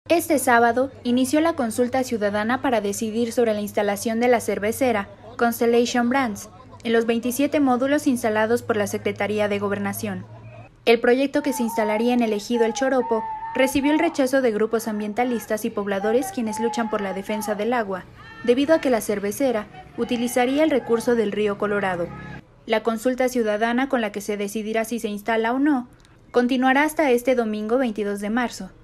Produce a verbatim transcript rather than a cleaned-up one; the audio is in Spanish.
Este sábado inició la consulta ciudadana para decidir sobre la instalación de la cervecera Constellation Brands en los veintisiete módulos instalados por la Secretaría de Gobernación. El proyecto, que se instalaría en el ejido El Choropo, recibió el rechazo de grupos ambientalistas y pobladores quienes luchan por la defensa del agua, debido a que la cervecera utilizaría el recurso del río Colorado. La consulta ciudadana, con la que se decidirá si se instala o no, continuará hasta este domingo veintidós de marzo.